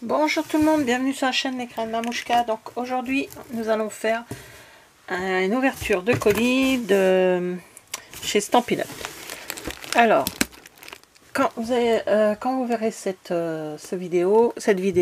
Bonjour tout le monde, bienvenue sur la chaîne L'écran de Mamouchka. Donc aujourd'hui nous allons faire une ouverture de colis de chez Stampin' Up. Alors quand vous verrez cette vidéo,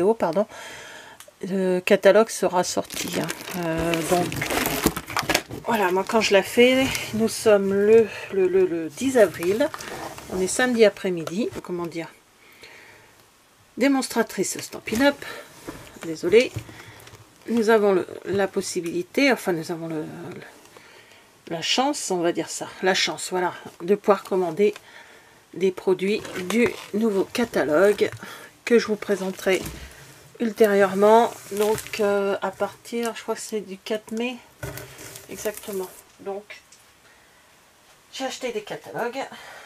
le catalogue sera sorti. Donc voilà, moi quand je la fais, nous sommes le 10 avril, on est samedi après-midi, comment dire, démonstratrice Stampin' Up, désolé. Nous avons la possibilité, enfin nous avons la chance, on va dire ça, la chance, voilà, de pouvoir commander des produits du nouveau catalogue que je vous présenterai ultérieurement. Donc à partir, je crois que c'est du 4 mai, exactement. Donc j'ai acheté des catalogues.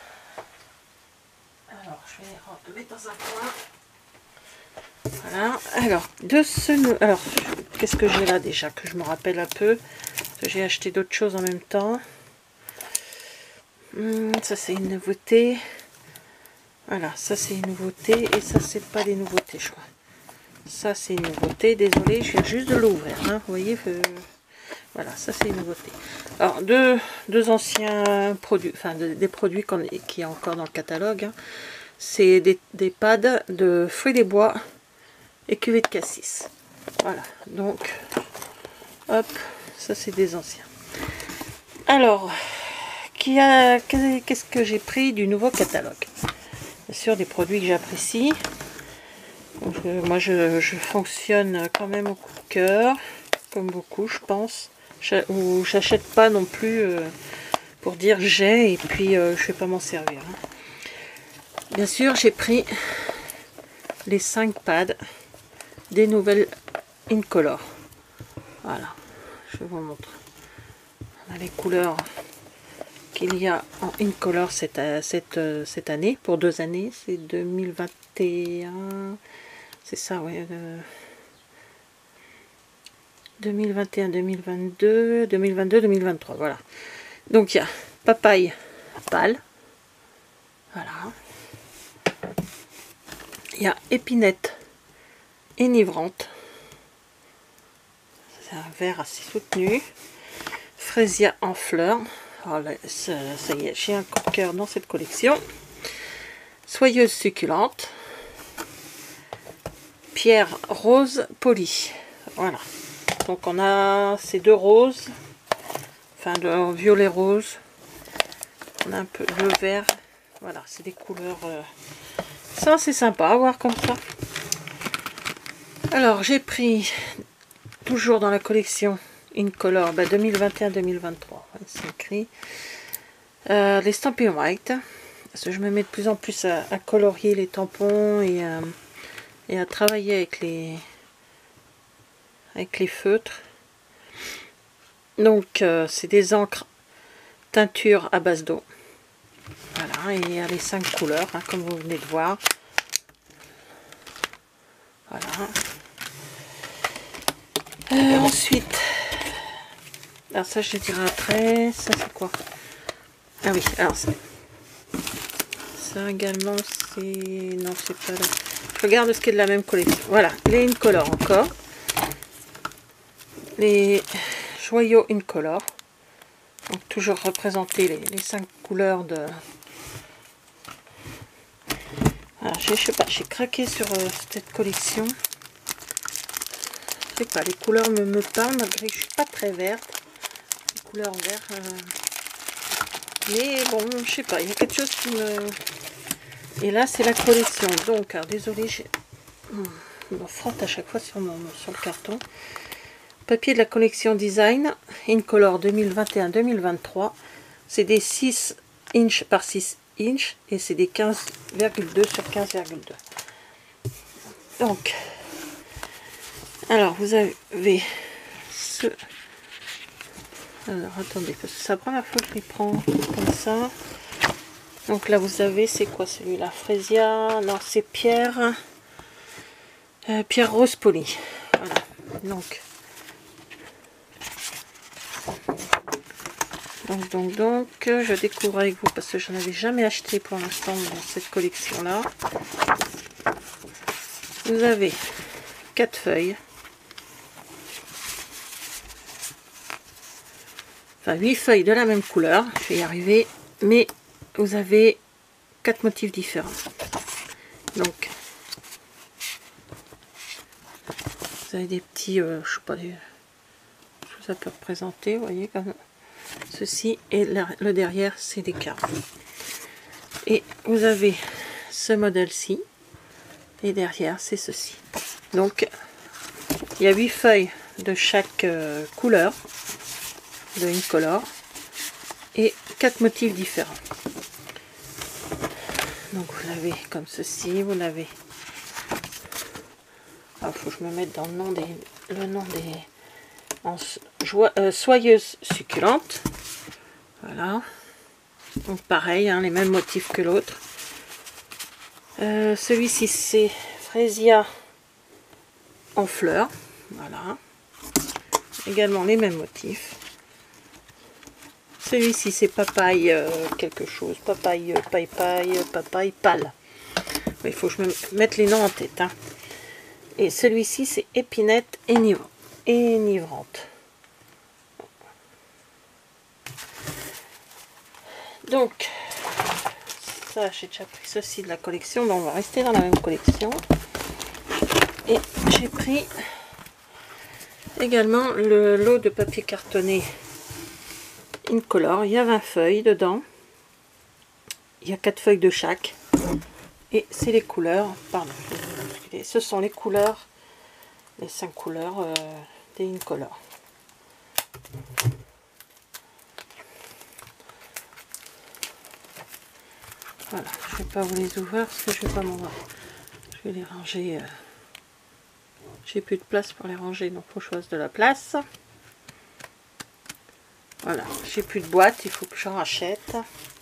Alors je vais les mettre dans un coin. Voilà, alors qu'est-ce que j'ai là déjà, que je me rappelle un peu, j'ai acheté d'autres choses en même temps. Ça c'est une nouveauté, voilà, ça c'est une nouveauté, et ça c'est pas des nouveautés je crois. Ça c'est une nouveauté, désolé, je viens juste de l'ouvrir, hein, vous voyez, voilà, ça c'est une nouveauté. Alors deux anciens produits, enfin des produits qui est encore dans le catalogue, hein. C'est des pads de fruits des bois et cuvée de cassis. Voilà, donc hop, ça c'est des anciens. Alors, qu'est-ce que j'ai pris du nouveau catalogue? Bien sûr, des produits que j'apprécie. Moi je fonctionne quand même au coup de cœur, comme beaucoup je pense, ou j'achète pas non plus pour dire j'ai et puis je vais pas m'en servir, hein. Bien sûr, j'ai pris les 5 pads des nouvelles Incolor. Voilà, je vous montre. On a les couleurs qu'il y a en Incolor cette année, pour 2 années, c'est 2021, c'est ça, ouais, 2021, 2022, 2022, 2023, voilà. Donc il y a papaye pâle, voilà. Il y a épinette enivrante, c'est un vert assez soutenu. Fraisia en fleurs, alors là, ça y est, j'ai un coup de cœur dans cette collection. Soyeuse succulente, pierre rose polie, voilà. Donc on a ces deux roses, enfin de violet rose, on a un peu le vert, voilà, c'est des couleurs, ça c'est sympa à voir comme ça. Alors j'ai pris, toujours dans la collection Incolor 2021-2023, c'est écrit, les Stampin' White, parce que je me mets de plus en plus à colorier les tampons et à travailler avec les feutres. Donc c'est des encres teinture à base d'eau, voilà, et il y a les 5 couleurs, hein, comme vous venez de voir, voilà. Ensuite, alors ça je dirai après, ça c'est quoi? Ah oui, alors ça également c'est, non c'est pas là, je regarde ce qui est de la même collection, voilà, les Incolor encore, les joyaux Incolor, donc toujours représenter les 5 couleurs de, alors je sais pas, j'ai craqué sur cette collection, je sais pas, les couleurs me parlent malgré que je suis pas très verte, les couleurs vertes, mais bon, je sais pas, il y a quelque chose qui me... Et là, c'est la collection. Donc, alors, désolé, je me frotte à chaque fois sur le carton. Papier de la collection Design, Incolor 2021-2023. C'est des 6 inches par 6 inches et c'est des 15,2 sur 15,2. Donc, alors, vous avez ce... Alors, attendez, parce que c'est la première fois que je les prends comme ça. Donc là, vous avez, c'est quoi celui-là? Fraisia, non, c'est pierre rose polie. Voilà, donc, je découvre avec vous, parce que je n'en avais jamais acheté pour l'instant dans cette collection-là. Vous avez 4 feuilles. Enfin 8 feuilles de la même couleur, je vais y arriver, mais vous avez 4 motifs différents. Donc vous avez des petits, je sais pas, ça peut représenter, vous voyez, comme ceci, et le derrière c'est des cartes. Et vous avez ce modèle-ci, et derrière c'est ceci. Donc il y a 8 feuilles de chaque couleur de Incolor et 4 motifs différents. Donc vous l'avez comme ceci, vous l'avez. Il faut que je me mette dans le nom des soyeuses succulentes. Voilà. Donc pareil, hein, les mêmes motifs que l'autre. Celui-ci c'est Freesia en fleurs. Voilà. Également les mêmes motifs. Celui-ci c'est papaye quelque chose. Papaye papaye pâle. Il faut que je me mette les noms en tête. Hein. Et celui-ci c'est épinette enivrante. Donc ça, j'ai déjà pris ceci de la collection, donc on va rester dans la même collection. Et j'ai pris également le lot de papier cartonné Incolor. Il y a 20 feuilles dedans. Il y a 4 feuilles de chaque. Et c'est les couleurs, pardon, ce sont les couleurs, les 5 couleurs des Incolor. Voilà, je ne vais pas vous les ouvrir parce que je vais pas m'en voir. Je vais les ranger. J'ai plus de place pour les ranger, donc il faut que je fasse de la place. Voilà, j'ai plus de boîte, il faut que j'en rachète.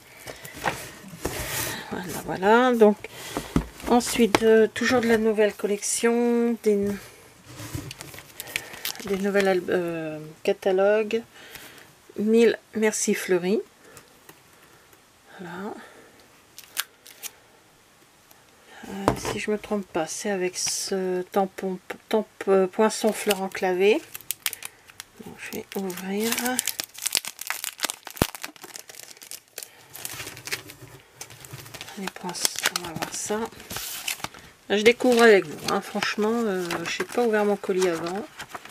Voilà, voilà. Donc ensuite, toujours de la nouvelle collection, des nouvelles catalogues. 1000 Merci Fleury. Voilà. Si je me trompe pas, c'est avec ce tampon poinçon fleur enclavé. Donc, je vais ouvrir. Les poinçons, on va voir ça. Là, je découvre avec vous. Hein. Franchement, je n'ai pas ouvert mon colis avant.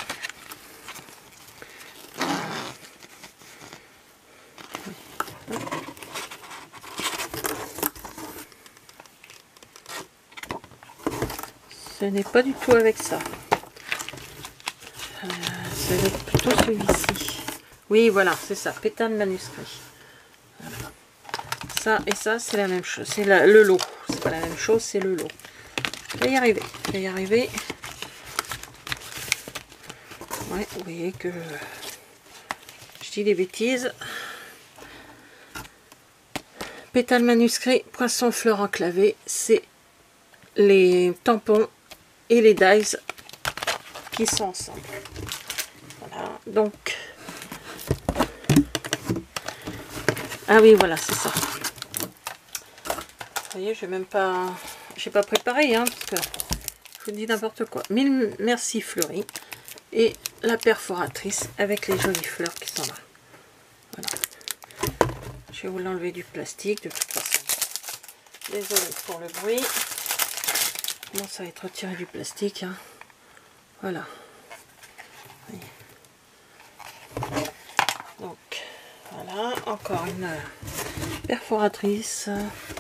Ce n'est pas du tout avec ça. C'est plutôt celui-ci. Oui, voilà, c'est ça. Pétale manuscrit. Voilà. Ça et ça, c'est la même chose. C'est le lot. C'est pas la même chose, c'est le lot. Je vais y arriver. Je vais y arriver. Ouais, vous voyez que je dis des bêtises. Pétale manuscrit, poisson fleur enclavé, c'est les tampons et les dies qui sont ensemble. Voilà, donc ah oui, voilà, c'est ça. Vous voyez, j'ai même pas, j'ai pas préparé, hein, parce que je vous dis n'importe quoi. 1000 Merci Fleury et la perforatrice avec les jolies fleurs qui sont là. Voilà. Je vais vous l'enlever du plastique de toute façon. Désolée pour le bruit. Bon, ça va être retiré du plastique. Hein. Voilà. Oui. Donc, voilà. Encore une perforatrice.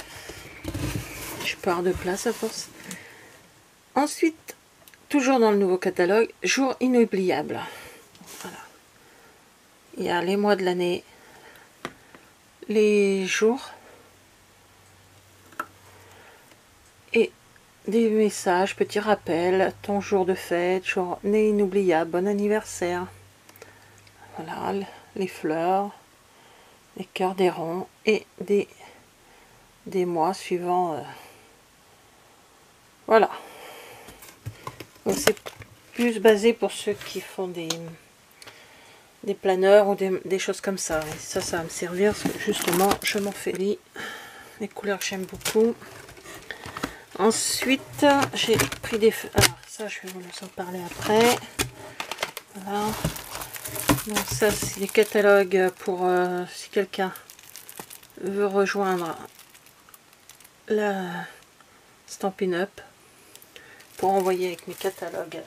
Je pars de place à force. Ensuite, toujours dans le nouveau catalogue, Jour inoubliable. Voilà. Il y a les mois de l'année, les jours et des messages, petits rappels, ton jour de fête, journée inoubliable, bon anniversaire. Voilà, les fleurs, les cœurs des ronds et des mois suivants. Voilà. Donc c'est plus basé pour ceux qui font des planeurs ou des choses comme ça. Et ça va me servir parce que justement je m'en fais les couleurs que j'aime beaucoup. Ensuite j'ai pris des... Alors ça je vais vous en parler après. Voilà. Donc ça c'est des catalogues pour si quelqu'un veut rejoindre la Stampin' Up pour envoyer avec mes catalogues.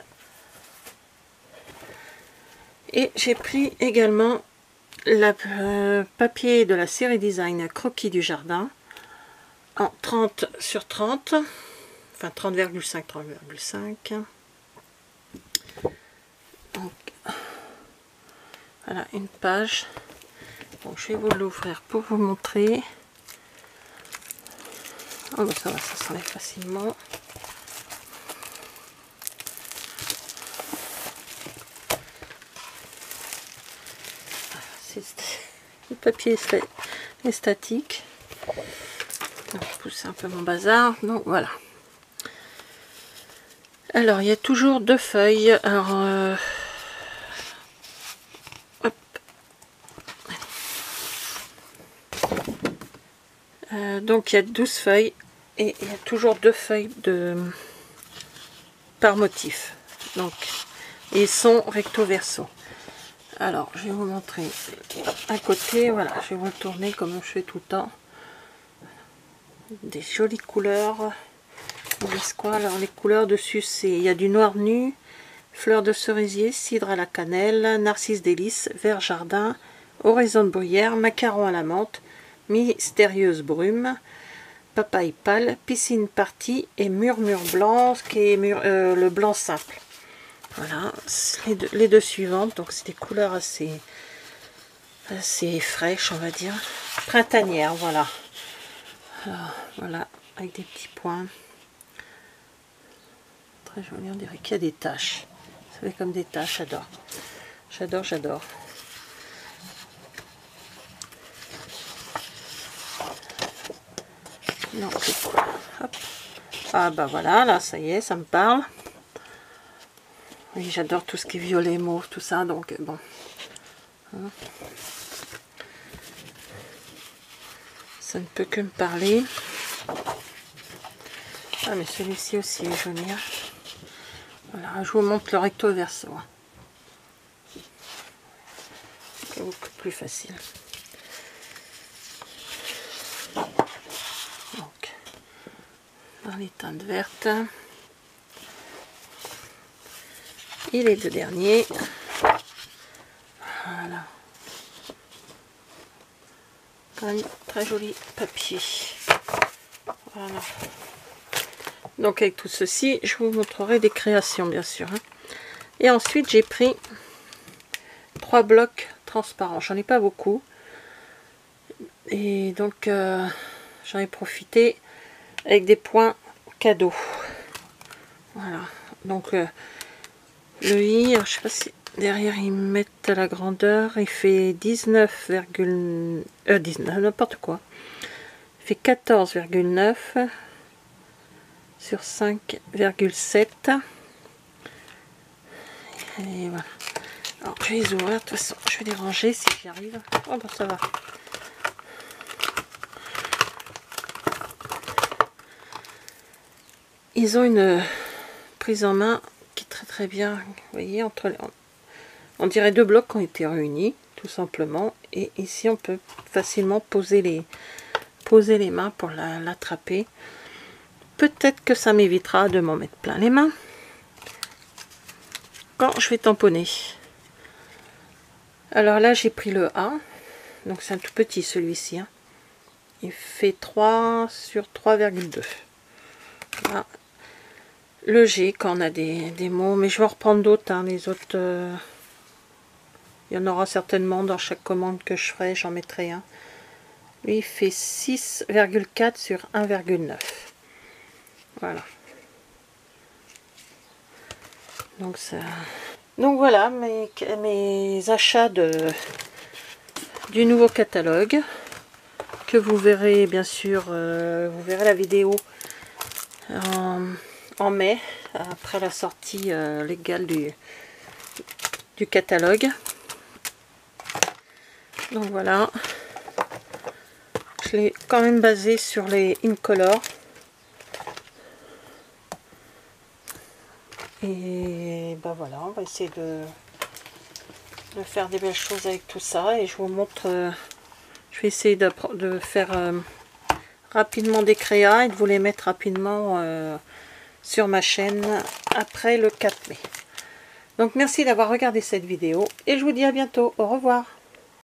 Et j'ai pris également le papier de la série design Croquis du jardin en 30 sur 30, enfin 30,5 30,5. Donc voilà une page. Donc je vais vous l'ouvrir pour vous montrer. Oh ben ça va, ça s'enlève facilement. Le papier est statique. Donc, je pousse un peu mon bazar. Donc voilà. Alors il y a toujours 2 feuilles. Alors hop. Donc il y a 12 feuilles et il y a toujours 2 feuilles par motif. Donc ils sont recto verso. Alors je vais vous montrer un côté. Voilà, je vais vous le tourner comme je fais tout le temps. Des jolies couleurs. Quoi, alors les couleurs dessus, c'est il y a du noir nu, fleur de cerisier, cidre à la cannelle, narcisse délice, vert jardin, oraison de bruyère, macaron à la menthe, mystérieuse brume, papaye pâle, piscine partie et murmure blanc, ce qui est le blanc simple. Voilà les deux suivantes. Donc c'est des couleurs assez fraîches, on va dire, printanières. Voilà. Alors, voilà, avec des petits points. Très joli, on dirait qu'il y a des taches. Ça fait comme des taches, j'adore. J'adore, j'adore. Donc, hop. Ah bah voilà, là ça y est, ça me parle. Oui, j'adore tout ce qui est violet, mauve, tout ça, donc bon. Ça ne peut que me parler. Ah mais celui-ci aussi est joli. Voilà, je vous montre le recto verso. C'est beaucoup plus facile. Donc, dans les teintes vertes. Et les 2 derniers. Voilà. Quand même très joli papier. Voilà. Donc avec tout ceci, je vous montrerai des créations bien sûr. Et ensuite j'ai pris 3 blocs transparents. J'en ai pas beaucoup. Et donc j'en ai profité avec des points cadeaux. Voilà. Donc le i, je sais pas si derrière ils mettent la grandeur. Il fait 19, 19 n'importe quoi. Il fait 14,9 sur 5,7. Et voilà. Alors je vais les ouvrir, de toute façon je vais les ranger si j'y arrive. Oh ben ça va. Ils ont une prise en main qui est très très bien. Vous voyez, on dirait 2 blocs qui ont été réunis tout simplement. Et ici on peut facilement poser les mains pour l'attraper. Peut-être que ça m'évitera de m'en mettre plein les mains quand je vais tamponner. Alors là j'ai pris le A, donc c'est un tout petit celui-ci. Il fait 3 sur 3,2. Voilà. Le G quand on a des mots, mais je vais en reprendre d'autres. Les autres, il y en aura certainement dans chaque commande que je ferai, j'en mettrai un. Lui il fait 6,4 sur 1,9. Voilà. Donc ça. Donc voilà mes achats du nouveau catalogue que vous verrez bien sûr. Vous verrez la vidéo en mai après la sortie légale du catalogue. Donc voilà. Je l'ai quand même basé sur les Incolor. Et ben voilà, on va essayer de faire des belles choses avec tout ça. Et je vous montre, je vais essayer de faire rapidement des créas et de vous les mettre rapidement sur ma chaîne après le 4 mai. Donc merci d'avoir regardé cette vidéo et je vous dis à bientôt. Au revoir.